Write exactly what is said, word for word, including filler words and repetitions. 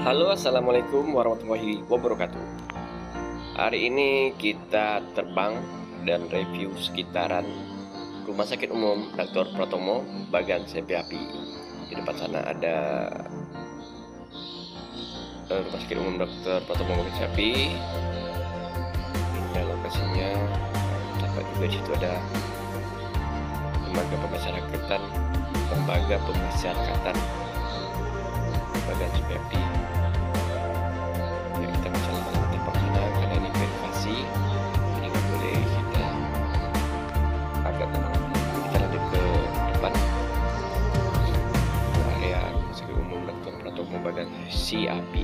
Halo, assalamualaikum warahmatullahi wabarakatuh. Hari ini kita terbang dan review sekitaran Rumah Sakit Umum dokter Pratomo, bagian C P A P I. Di depan sana ada uh, Rumah Sakit Umum dokter Pratomo, bagian C P A P I. Ini lokasinya. Dapat juga di situ ada lembaga pemasyarakatan, lembaga pemasyarakatan bagian C P A P I. C A P